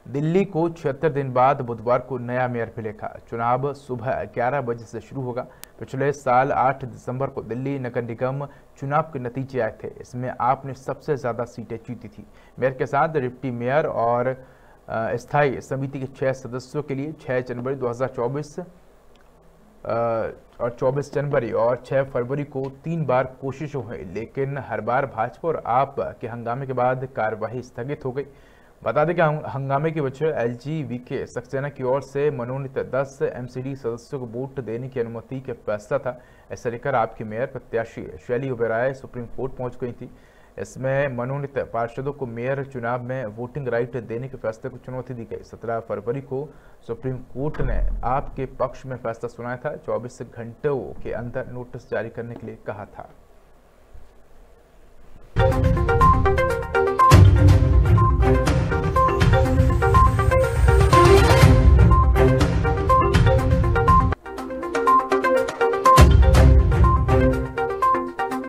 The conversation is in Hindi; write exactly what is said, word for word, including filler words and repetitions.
दिल्ली को छिहत्तर दिन बाद बुधवार को नया मेयर मिलेगा। चुनाव सुबह ग्यारह बजे से शुरू होगा। पिछले साल आठ दिसंबर को दिल्ली नगर निगम चुनाव के नतीजे आए थे। इसमें आप ने सबसे ज्यादा सीटें जीती थी। मेयर के साथ डिप्टी मेयर और स्थायी समिति के छह सदस्यों के लिए छह जनवरी दो हज़ार चौबीस और चौबीस जनवरी और छह फरवरी को तीन बार कोशिश हुई, लेकिन हर बार भाजपा और आप के हंगामे के बाद कार्यवाही स्थगित हो गई। बता दें कि हंगामे की वजह एलजी के सक्सेना की ओर से मनोनीत दस एमसीडी सदस्यों को वोट देने की अनुमति के फैसला था। ऐसा लेकर आपकी मेयर प्रत्याशी शैली ओबेरॉय सुप्रीम कोर्ट पहुंच गई थी। इसमें मनोनीत पार्षदों को मेयर चुनाव में वोटिंग राइट देने के फैसले को चुनौती दी गई। सत्रह फरवरी को सुप्रीम कोर्ट ने आपके पक्ष में फैसला सुनाया था। चौबीस घंटों के अंदर नोटिस जारी करने के लिए कहा था।